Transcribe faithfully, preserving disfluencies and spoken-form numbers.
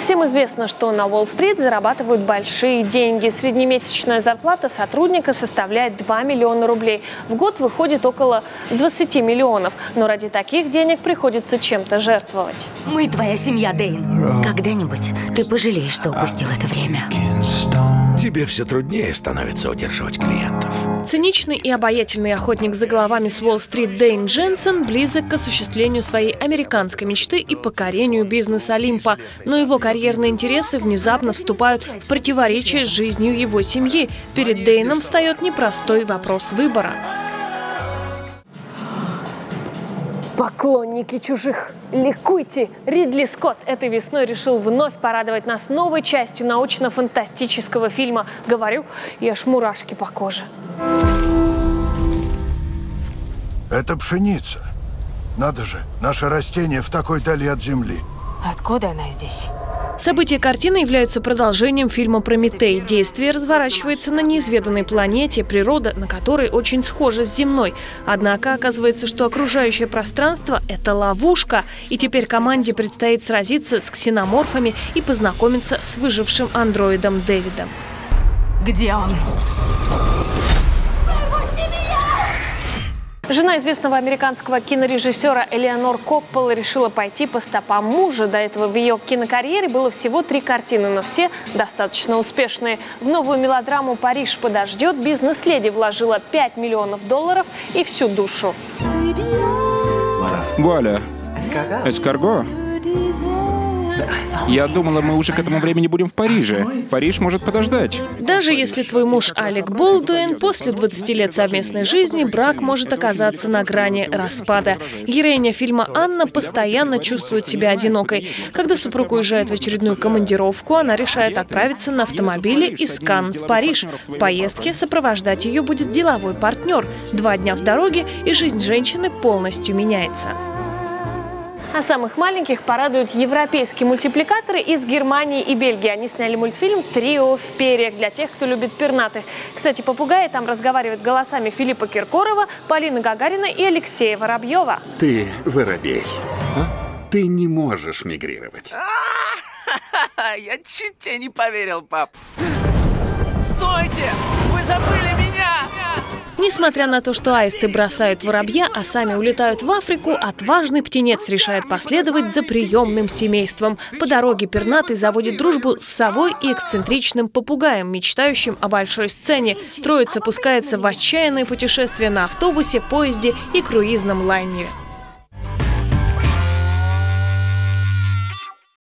Всем известно, что на Уолл-стрит зарабатывают большие деньги. Среднемесячная зарплата сотрудника составляет два миллиона рублей. В год выходит около двадцати миллионов. Но ради таких денег приходится чем-то жертвовать. Мы твоя семья, Дэйн. Когда-нибудь ты пожалеешь, что упустил это время. Тебе все труднее становится удерживать клиентов. Циничный и обаятельный охотник за головами с Уолл-стрит Дэйн Дженсен близок к осуществлению своей американской мечты и покорению бизнеса Олимпа. Но его карьерные интересы внезапно вступают в противоречие с жизнью его семьи. Перед Дэйном встает непростой вопрос выбора. Поклонники чужих, ликуйте! Ридли Скотт этой весной решил вновь порадовать нас новой частью научно-фантастического фильма. Говорю, и аж мурашки по коже. Это пшеница. Надо же, наше растение в такой дали от земли. Откуда она здесь? События картины являются продолжением фильма «Прометей». Действие разворачивается на неизведанной планете, природа на которой очень схожа с земной. Однако оказывается, что окружающее пространство – это ловушка. И теперь команде предстоит сразиться с ксеноморфами и познакомиться с выжившим андроидом Дэвидом. Где он? Жена известного американского кинорежиссера Элеонор Коппола решила пойти по стопам мужа. До этого в ее кинокарьере было всего три картины, но все достаточно успешные. В новую мелодраму «Париж подождет» бизнес-леди вложила пять миллионов долларов и всю душу. Вуаля! Эскарго? Я думала, мы уже к этому времени будем в Париже. Париж может подождать. Даже если твой муж Алек Болдуин, после двадцати лет совместной жизни брак может оказаться на грани распада. Героиня фильма Анна постоянно чувствует себя одинокой. Когда супруг уезжает в очередную командировку, она решает отправиться на автомобиле из Канн в Париж. В поездке сопровождать ее будет деловой партнер. Два дня в дороге, и жизнь женщины полностью меняется. А самых маленьких порадуют европейские мультипликаторы из Германии и Бельгии. Они сняли мультфильм «Трио в перьях» для тех, кто любит пернатых. Кстати, попугаи там разговаривают голосами Филиппа Киркорова, Полины Гагарина и Алексея Воробьева. Ты воробей. А? Ты не можешь мигрировать. Я чуть тебе не поверил, пап. Стойте! Вы забыли меня! Несмотря на то, что аисты бросают воробья, а сами улетают в Африку, отважный птенец решает последовать за приемным семейством. По дороге пернатый заводит дружбу с совой и эксцентричным попугаем, мечтающим о большой сцене. Троица пускается в отчаянное путешествие на автобусе, поезде и круизном лайнере.